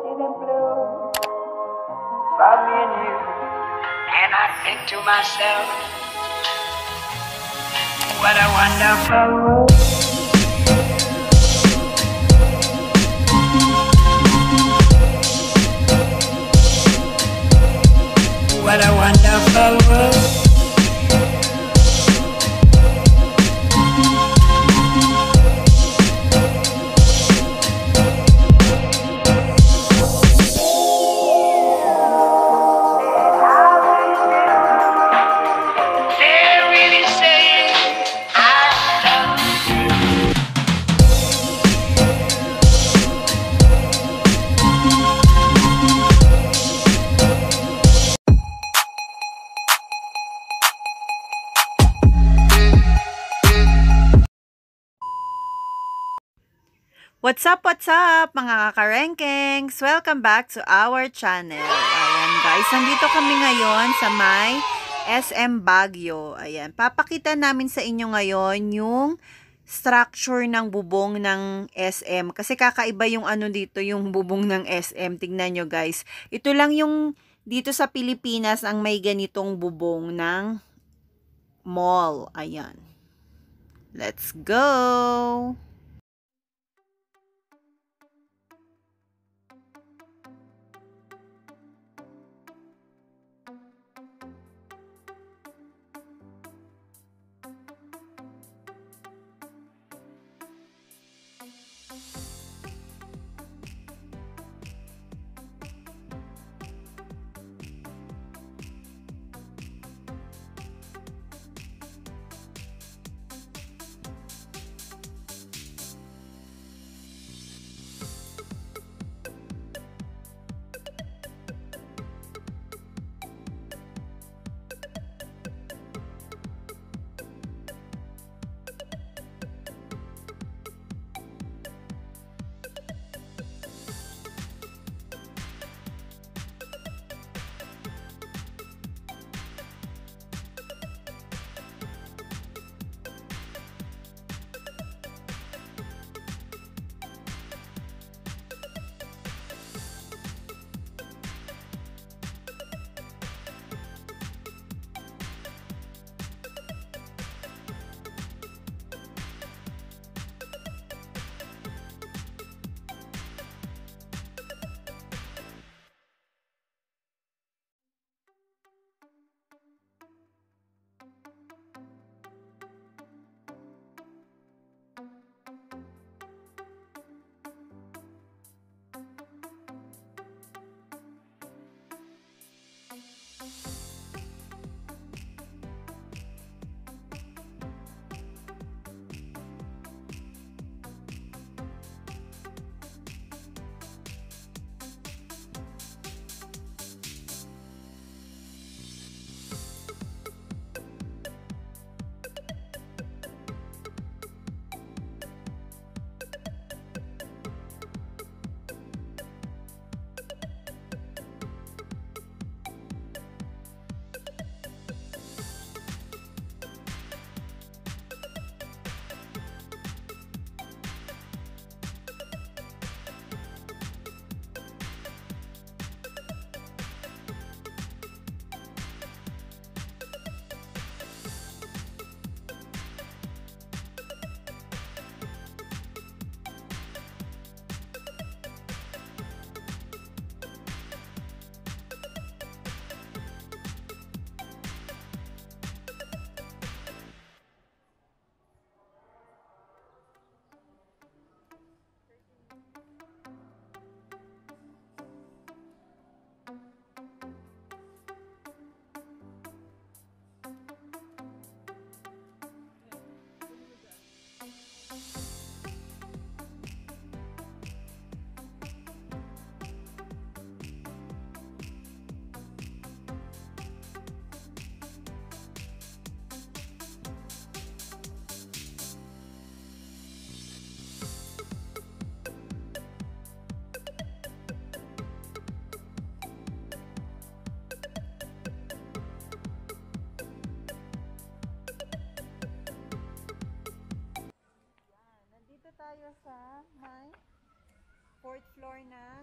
city blue for me and you. And I think to myself, what a wonderful world. What a wonderful world. What's up, mga kakarengkings? Welcome back to our channel. Ayan, guys. Nandito kami ngayon sa may SM Baguio. Ayan, papakita namin sa inyo ngayon yung structure ng bubong ng SM. Kasi kakaiba yung ano dito, yung bubong ng SM. Tingnan nyo, guys. Ito lang yung dito sa Pilipinas ang may ganitong bubong ng mall. Ayan. Let's go!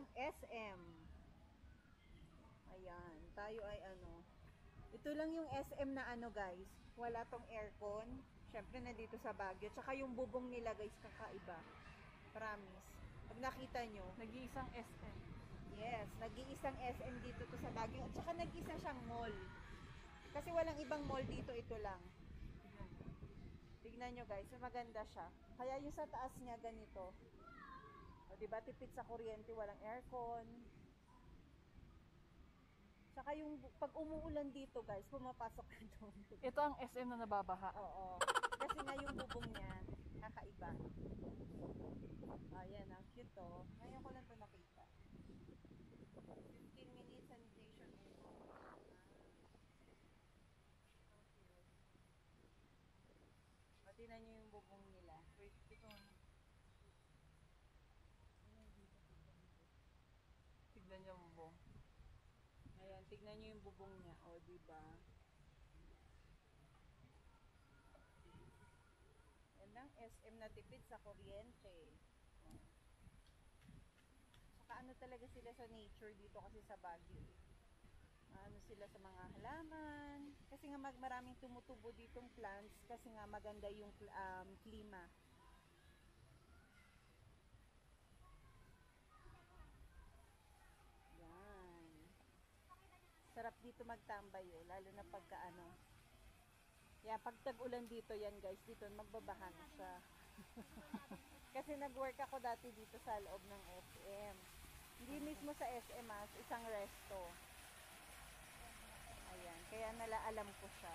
ng SM. Ayan, tayo ay ano. Ito lang yung SM na ano guys. Wala tong aircon. Syempre nandito sa Baguio. Tsaka yung bubong nila guys, kakaiba. Promise. Pag nakita nyo. Nag-iisang SM. Yes, nag-iisang SM dito to sa Baguio. At saka nag-isa siyang mall. Kasi walang ibang mall dito, ito lang. Tignan nyo guys, maganda siya. Kaya yung sa taas niya ganito. O diba, tipid sa kuryente, walang aircon. Tsaka yung pag umuulan dito guys, pumapasok ka doon. Ito ang SM na nababaha. Oo. Kasi nga yung bubong niya, kakaiba. Ayan, ang cute to. Ngayon ko lang to nakita. 15 minutes sanitation. Tingnan nyo yung bubong nila. Wait, ito. Tignan niyo ang bubong. Ayan, tignan nyo yung bubong niya. O, diba? Yan lang, SM na tipid sa kuryente. Saka ano talaga sila sa nature dito kasi sa Baguio. Ano sila sa mga halaman. Kasi nga maraming tumutubo ditong plants kasi nga maganda yung klima. Yan. Sarap dito magtambay lalo na pagka ano. Yan, pag tag-ulan dito yan guys, dito magbabaha na siya. Kasi nag-work ako dati dito sa loob ng SM. Hindi mismo sa SM isang resto. Ayan, kaya nalaalam ko siya.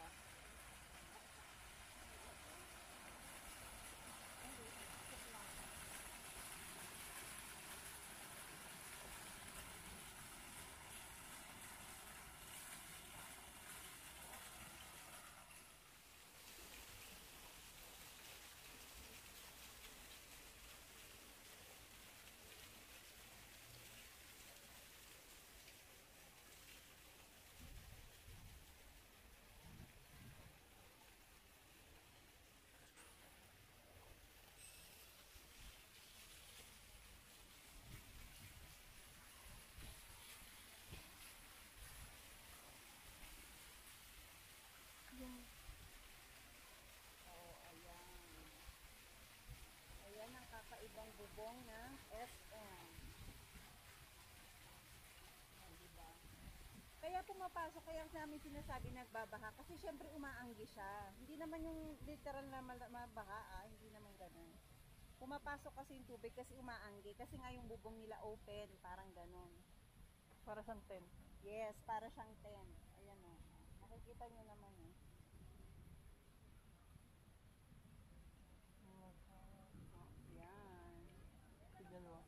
Oh, ayan. Ayan ang kakaibang bubong ng SM. Oh, diba? Kaya pumapasok, kaya namin sinasabi nagbabaha kasi syempre umaanggi siya. Hindi naman yung literal na mabaha, hindi naman ganun. Pumapasok kasi yung tubig kasi umaanggi kasi nga yung bubong nila open, parang ganun. Para siyang tent. Yes, para siyang tent. Ayan o. Nakikita nyo naman eh. Yan. Tignan mo.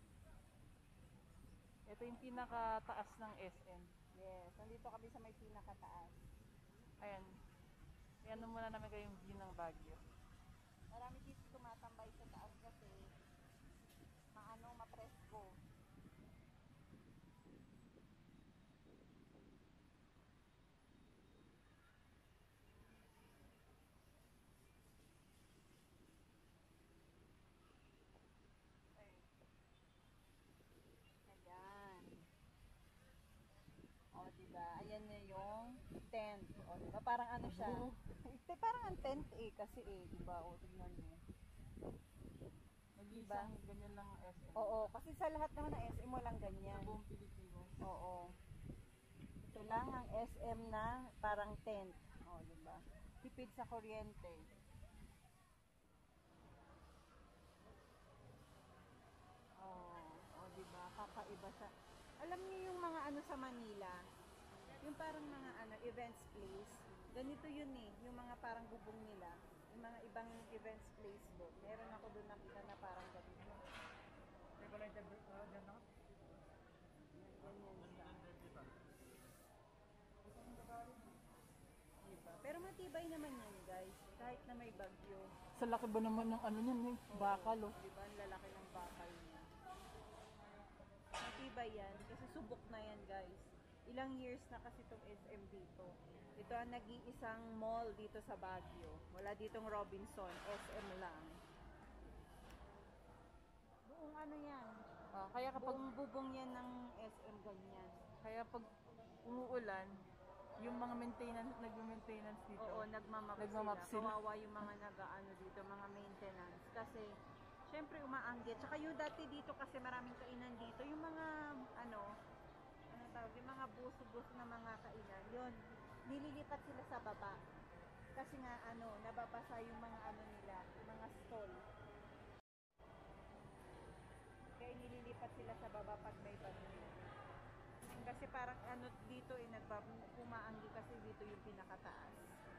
Ito yung pinakataas ng SM. Yes, nandito kami sa may pinakataas. Ayan. Ayan muna namin kayong view ng Baguio. Marami dito tumatambay sa taas kasi mapresko. Ayan. O, diba? Ayan na yung tent. O, diba? Parang ano siya? Parang ang tent kasi diba? O, tignan mo. Nag-iisang ganyan lang ang SM. Oo, kasi sa lahat naman ng SM walang ganyan. Sa buong Pilipinas. Oo. Ito lang ang SM na parang tent. O, diba? Tipid sa kuryente. O, diba? Kakaiba siya. Alam niyo yung mga ano sa Manila? Yung parang mga ano, events place. Ganito yun eh. Yung mga parang bubong nila. Yung mga ibang events place doon. Meron ako doon nakita na parang ganito. Ganyan siya. Diba? Pero matibay naman yan guys. Kahit na may bagyo. Sa laki ba naman ng ano niyan, bakal oh. Diba? Ang lalaki ng bakal niya. Matibay yan. Kasi subok na yan guys. Ilang years na kasi itong SM dito. Ito ang nag-iisang mall dito sa Baguio. Wala ditong Robinson. SM lang. Buong ano yan. Kaya kapag Buong bubong yan ng SM ganyan. kaya pag umuulan, yung mga nagme-maintenance dito. Oo, nagmamap Nagmamap sila. sila. Kawawa yung mga nag-ano dito, mga maintenance. Kasi, syempre umaanggit. Tsaka yung dati dito kasi maraming kainan dito. Yung mga, ano tawag, yung mga buso-buso na mga kainan. Yun, nililipat sila sa baba. Kasi nga, nababasa yung mga nila, yung mga stall. Kaya nililipat sila sa baba pag may bagyo. Kasi parang dito umaanggi kasi dito yung pinakataas.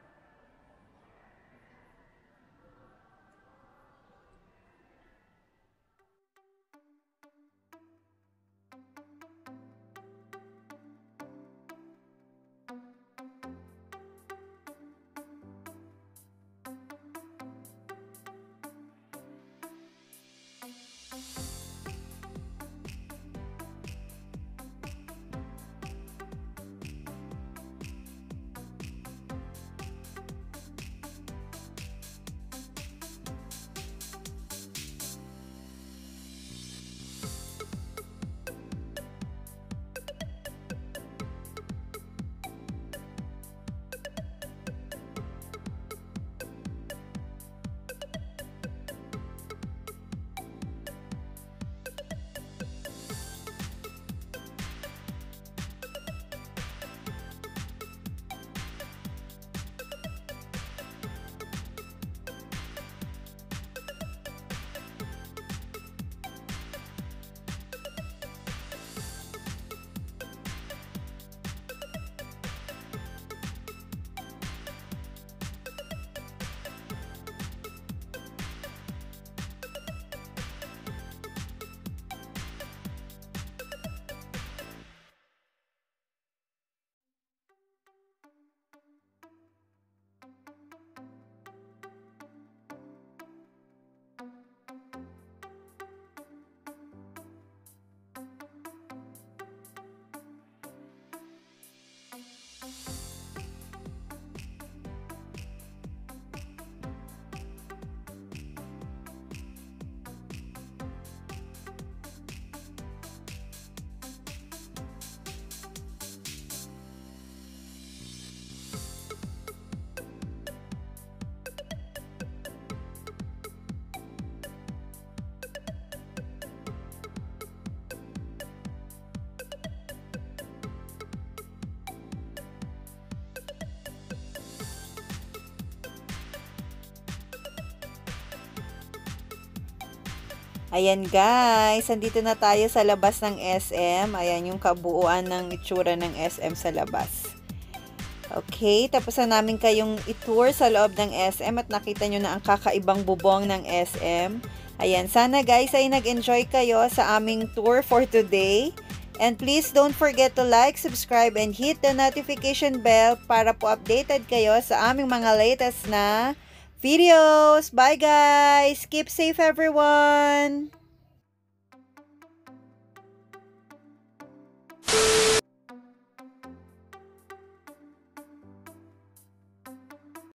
Ayan guys, andito na tayo sa labas ng SM. Ayan yung kabuuan ng itsura ng SM sa labas. Okay, tapos na namin kayong i-tour sa loob ng SM at nakita nyo na ang kakaibang bubong ng SM. Ayan, sana guys ay nag-enjoy kayo sa aming tour for today. And please don't forget to like, subscribe, and hit the notification bell para po updated kayo sa aming mga latest na videos. Bye guys! Keep safe everyone!